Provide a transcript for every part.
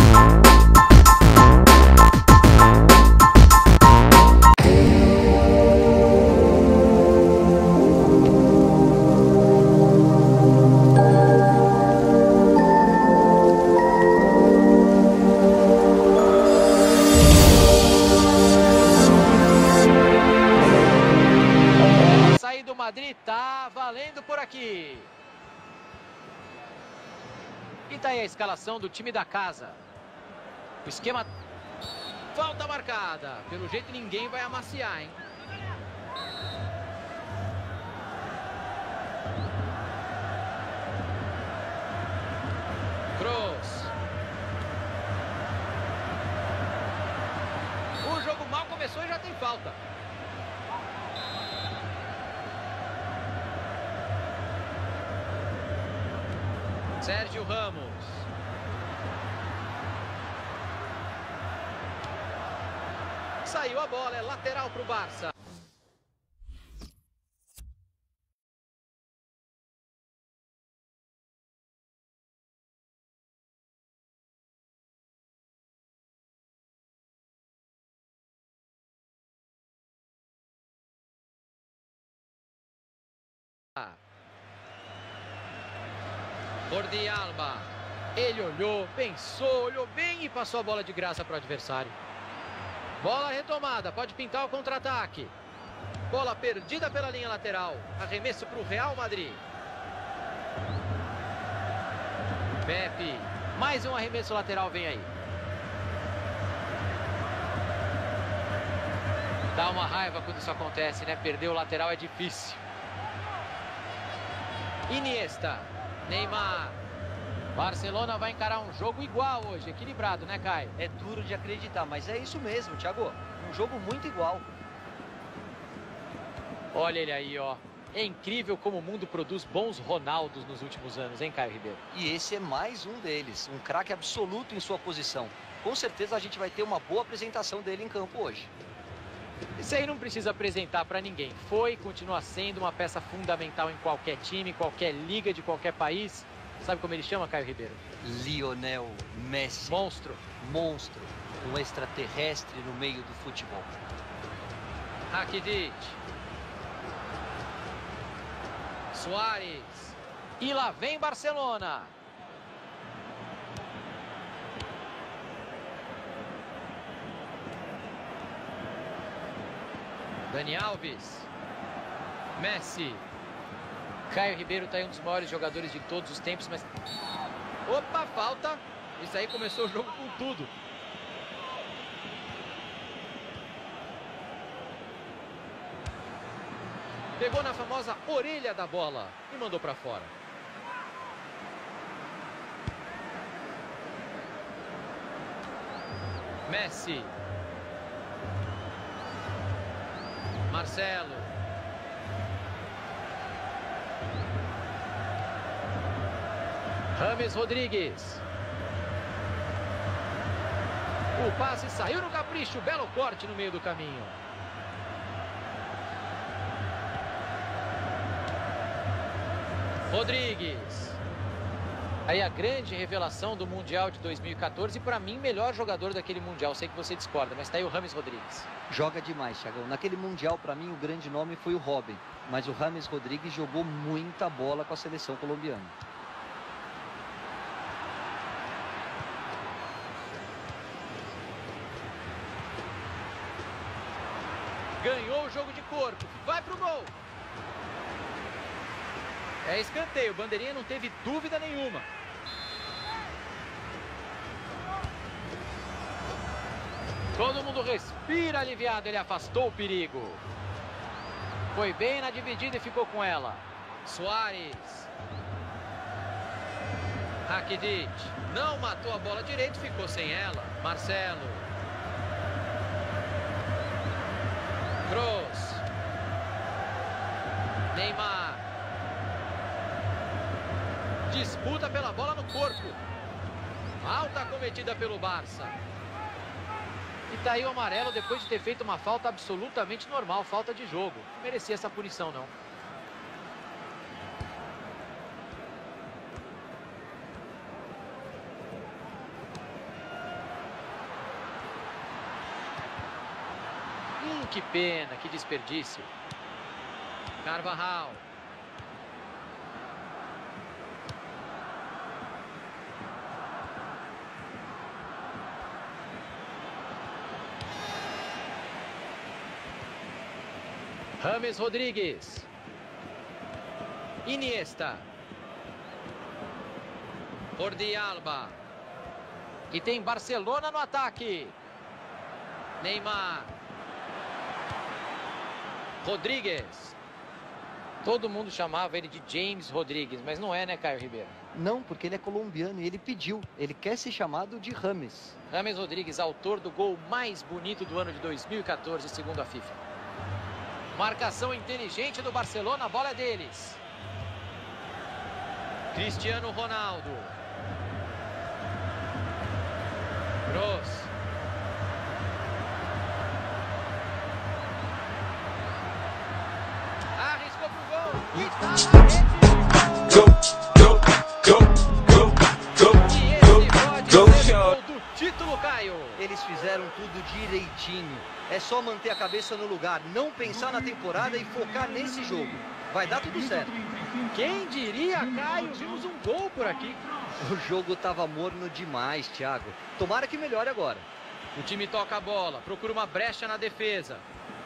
Madrid tá valendo por aqui. E tá aí a escalação do time da casa. O esquema... Falta marcada. Pelo jeito ninguém vai amaciar, hein? Kroos. O jogo mal começou e já tem falta. Sérgio Ramos. Saiu a bola, é lateral para o Barça. Jordi Alba. Ele olhou, pensou, olhou bem e passou a bola de graça para o adversário. Bola retomada, pode pintar o contra-ataque. Bola perdida pela linha lateral. Arremesso para o Real Madrid. Pepe. Mais um arremesso lateral vem aí. Dá uma raiva quando isso acontece, né? Perder o lateral é difícil. Iniesta. Neymar. Barcelona vai encarar um jogo igual hoje, equilibrado, né, Caio? É duro de acreditar, mas é isso mesmo, Thiago. Um jogo muito igual. Olha ele aí, ó. É incrível como o mundo produz bons Ronaldos nos últimos anos, hein, Caio Ribeiro? E esse é mais um deles, um craque absoluto em sua posição. Com certeza a gente vai ter uma boa apresentação dele em campo hoje. Isso aí não precisa apresentar para ninguém. Foi e continua sendo uma peça fundamental em qualquer time, qualquer liga de qualquer país. Sabe como ele chama, Caio Ribeiro? Lionel Messi. Monstro. Monstro. Um extraterrestre no meio do futebol. Rakitic. Suárez. E lá vem Barcelona. Dani Alves. Messi. Caio Ribeiro tá aí um dos maiores jogadores de todos os tempos, mas... Opa, falta. Isso aí começou o jogo com tudo. Pegou na famosa orelha da bola e mandou pra fora. Messi. Marcelo. James Rodrigues. O passe saiu no capricho. Belo corte no meio do caminho. Rodrigues. Aí a grande revelação do Mundial de 2014 e para mim melhor jogador daquele Mundial. Sei que você discorda, mas tá aí o James Rodrigues. Joga demais, Thiagão. Naquele Mundial, para mim, o grande nome foi o Robin. Mas o James Rodrigues jogou muita bola com a seleção colombiana. Ganhou o jogo de corpo. Vai pro gol. É escanteio. Bandeirinha não teve dúvida nenhuma. Todo mundo respira aliviado. Ele afastou o perigo. Foi bem na dividida e ficou com ela. Suárez. Rakitic. Não matou a bola direito, ficou sem ela. Marcelo. Kroos. Neymar. Disputa pela bola no corpo. Falta cometida pelo Barça. E tá aí o amarelo depois de ter feito uma falta absolutamente normal. Falta de jogo. Não merecia essa punição, não. Que pena, que desperdício. Carvajal. James Rodrigues. Iniesta. Jordi Alba. E tem Barcelona no ataque. Neymar. Rodrigues. Todo mundo chamava ele de James Rodrigues, mas não é, né, Caio Ribeiro? Não, porque ele é colombiano e ele pediu. Ele quer ser chamado de James. James Rodrigues, autor do gol mais bonito do ano de 2014, segundo a FIFA. Marcação inteligente do Barcelona, a bola é deles. Cristiano Ronaldo. Kroos. Arriscou pro gol. E tá na rede. Go, go, go, go, go, E esse pode go, ser o go. gol do título, Caio. Eles fizeram tudo direitinho. É só manter a cabeça no lugar, não pensar na temporada e focar nesse jogo. Vai dar tudo certo. Quem diria, Caio? Vimos um gol por aqui. O jogo tava morno demais, Thiago. Tomara que melhore agora. O time toca a bola, procura uma brecha na defesa.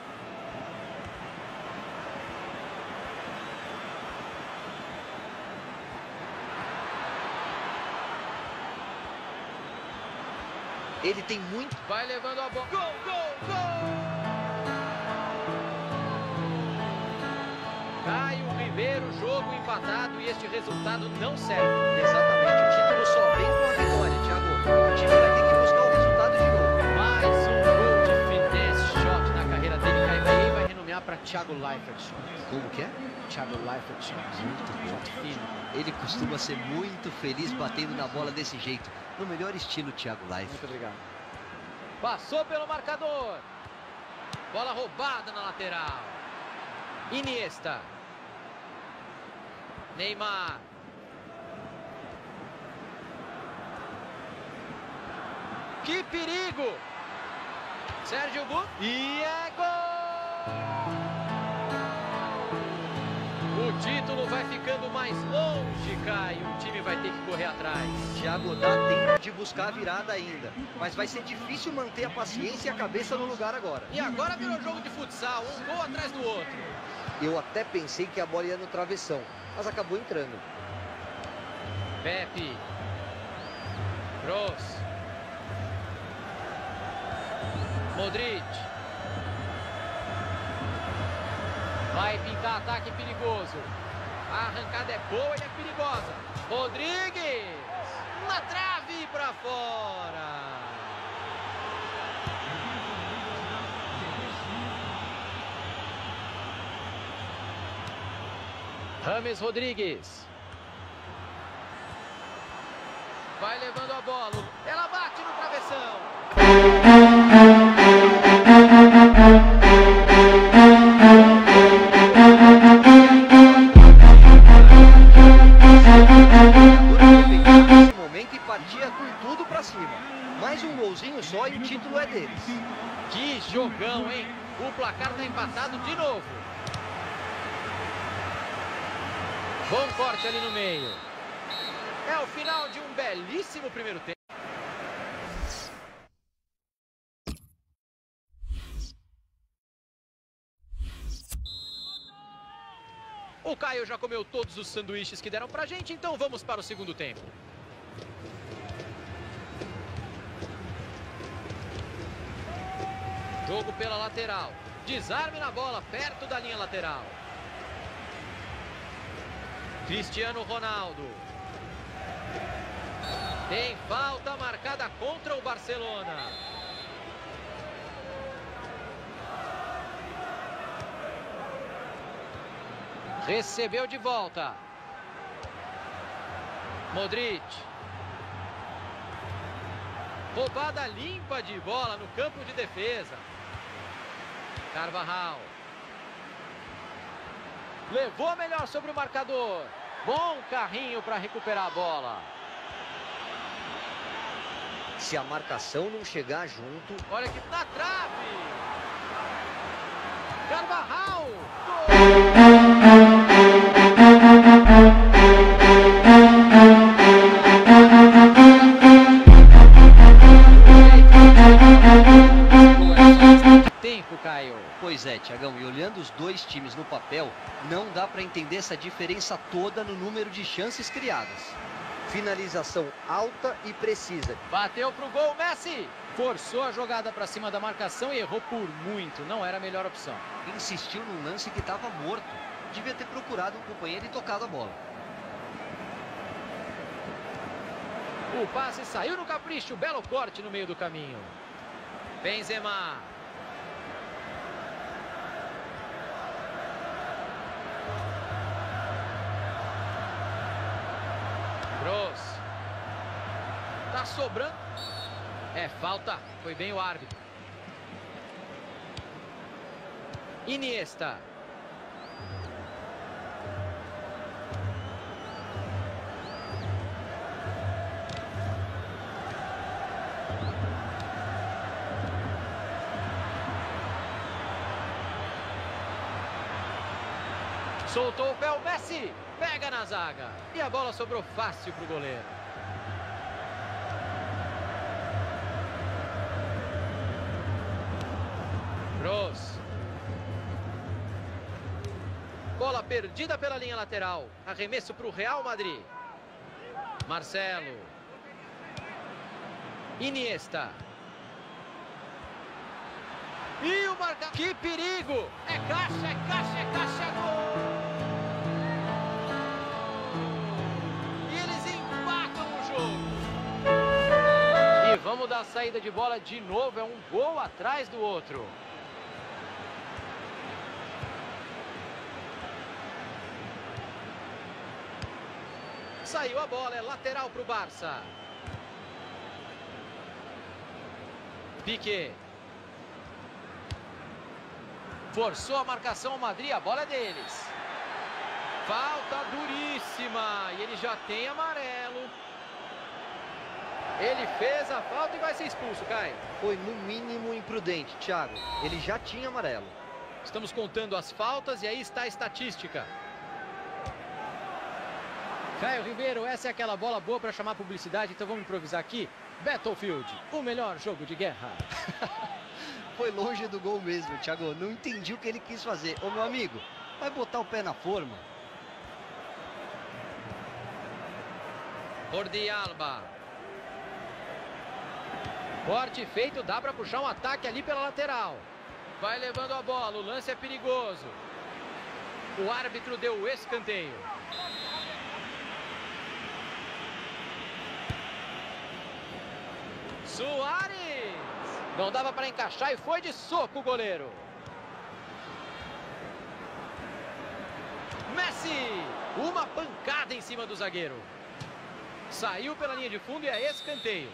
Ele tem muito... Vai levando a bola. Gol, gol, gol! Caio Ribeiro, jogo empatado e este resultado não serve. Exatamente, o título só vem com a vitória, Thiago. O time vai ter que buscar o resultado de novo. Mais um gol de finesse shot na carreira dele. Caio Ribeiro vai renomear para Thiago Leifert shot. Como que é? Thiago Leifert shot. Muito fino. Ele costuma ser muito feliz batendo na bola desse jeito. No melhor estilo, Thiago Leifert. Muito obrigado. Passou pelo marcador. Bola roubada na lateral. Iniesta. Neymar. Que perigo! Sérgio Bu. E é gol! O título vai ficando mais longe, Caio. O time vai ter que correr atrás. Thiago, dá tempo de buscar a virada ainda. Mas vai ser difícil manter a paciência e a cabeça no lugar agora. E agora virou jogo de futsal. Um gol atrás do outro. Eu até pensei que a bola ia no travessão, mas acabou entrando. Pepe. Kroos. Modric. Vai pintar ataque perigoso. A arrancada é boa e é perigosa. Rodrigues. Na trave para fora. James Rodrigues. Vai levando a bola. Ela bate no travessão. Nesse momento e partia com tudo pra cima. Mais um golzinho só e o título é deles. Que jogão, hein? O placar tá empatado de novo. Bom corte ali no meio. É o final de um belíssimo primeiro tempo. O Caio já comeu todos os sanduíches que deram pra gente, então vamos para o segundo tempo. Jogo pela lateral. Desarme na bola, perto da linha lateral. Cristiano Ronaldo. Tem falta marcada contra o Barcelona. Recebeu de volta. Modric. Roubada limpa de bola no campo de defesa. Carvajal. Levou melhor sobre o marcador. Bom carrinho para recuperar a bola. Se a marcação não chegar junto... Olha aqui na trave. Carvajal! Tempo, Caio. Pois é, Thiagão, e olhando os dois times no papel, não dá para entender essa diferença toda no número de chances criadas. Finalização alta e precisa. Bateu pro gol, Messi! Forçou a jogada para cima da marcação e errou por muito. Não era a melhor opção. Insistiu num lance que estava morto. Devia ter procurado um companheiro e tocado a bola. O passe saiu no capricho. Belo corte no meio do caminho. Benzema. Kroos. Tá sobrando. É falta. Foi bem o árbitro. Iniesta. Soltou o pé o Messi. Pega na zaga. E a bola sobrou fácil pro goleiro. Kroos. Bola perdida pela linha lateral. Arremesso para o Real Madrid. Marcelo. Iniesta. E o marca... Que perigo! É caixa, é caixa, é caixa, gol! E eles empatam o jogo. E vamos dar a saída de bola de novo. É um gol atrás do outro. Saiu a bola, é lateral para o Barça. Piqué. Forçou a marcação ao Madrid, a bola é deles. Falta duríssima e ele já tem amarelo. Ele fez a falta e vai ser expulso, Caio. Foi no mínimo imprudente, Thiago. Ele já tinha amarelo. Estamos contando as faltas e aí está a estatística. Caio Ribeiro, essa é aquela bola boa para chamar publicidade, então vamos improvisar aqui. Battlefield, o melhor jogo de guerra. Foi longe do gol mesmo, Thiago. Não entendi o que ele quis fazer. Ô, meu amigo, vai botar o pé na forma. Jordi Alba. Corte feito, dá para puxar um ataque ali pela lateral. Vai levando a bola, o lance é perigoso. O árbitro deu o escanteio. Suárez! Não dava para encaixar e foi de soco o goleiro. Messi! Uma pancada em cima do zagueiro. Saiu pela linha de fundo e é escanteio.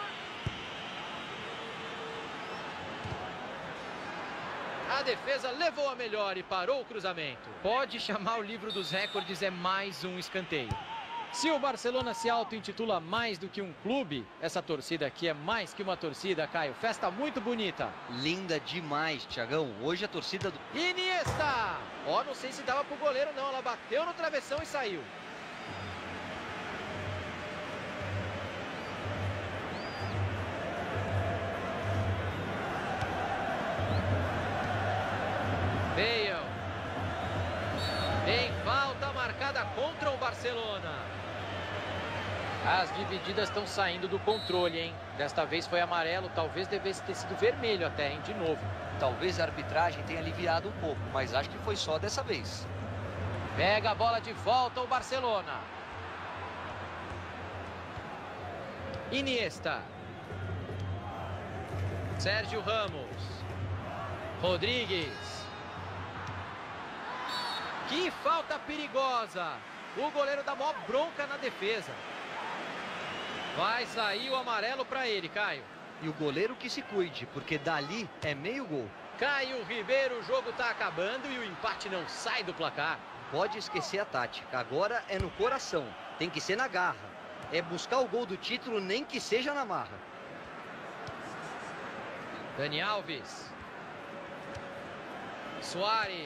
A defesa levou a melhor e parou o cruzamento. Pode chamar o livro dos recordes, é mais um escanteio. Se o Barcelona se auto-intitula mais do que um clube, essa torcida aqui é mais que uma torcida, Caio. Festa muito bonita. Linda demais, Thiagão. Hoje a torcida do... Iniesta! Ó, não sei se dava pro goleiro não. Ela bateu no travessão e saiu. Bale. Tem falta marcada contra o Barcelona. As divididas estão saindo do controle, hein? Desta vez foi amarelo, talvez devesse ter sido vermelho até, hein? De novo. Talvez a arbitragem tenha aliviado um pouco, mas acho que foi só dessa vez. Pega a bola de volta o Barcelona. Iniesta. Sérgio Ramos. Rodrigues. Que falta perigosa. O goleiro dá maior bronca na defesa. Vai sair o amarelo para ele, Caio. E o goleiro que se cuide, porque dali é meio gol. Caio Ribeiro, o jogo tá acabando e o empate não sai do placar. Pode esquecer a tática, agora é no coração, tem que ser na garra. É buscar o gol do título, nem que seja na marra. Dani Alves. Suárez.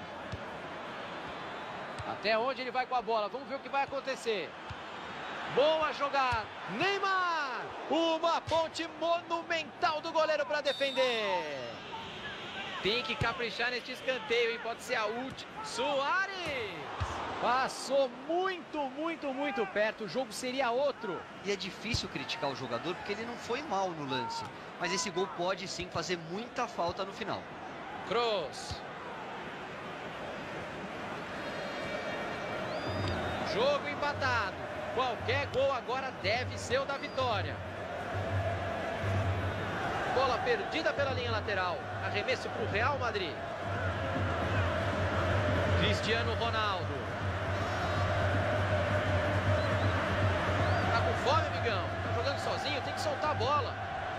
Até onde ele vai com a bola? Vamos ver o que vai acontecer. Boa jogada. Neymar. Uma ponte monumental do goleiro para defender. Tem que caprichar neste escanteio, hein? Pode ser a última. Suárez. Passou muito perto. O jogo seria outro. E é difícil criticar o jogador porque ele não foi mal no lance. Mas esse gol pode sim fazer muita falta no final. Kroos. Jogo empatado. Qualquer gol agora deve ser o da vitória. Bola perdida pela linha lateral. Arremesso para o Real Madrid. Cristiano Ronaldo. Tá com fome, amigão? Tá jogando sozinho, tem que soltar a bola.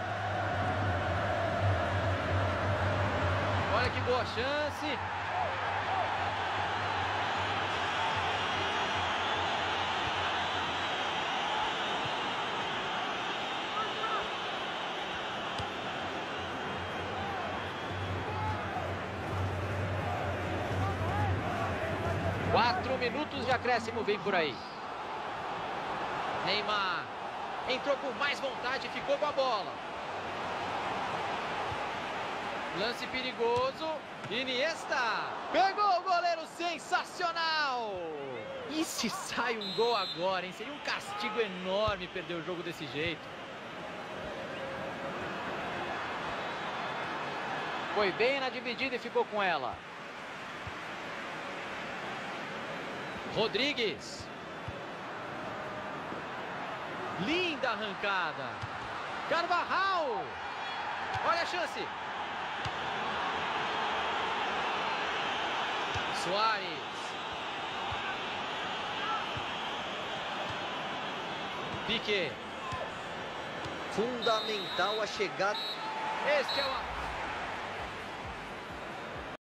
Olha que boa chance. Quatro minutos de acréscimo vem por aí. Neymar entrou com mais vontade e ficou com a bola. Lance perigoso. Iniesta. Pegou o goleiro, sensacional. E se sai um gol agora, hein? Seria um castigo enorme perder o jogo desse jeito. Foi bem na dividida e ficou com ela. Rodrigues. Linda arrancada. Carvajal. Olha a chance. Suárez. Piqué. Fundamental a chegada. Este é o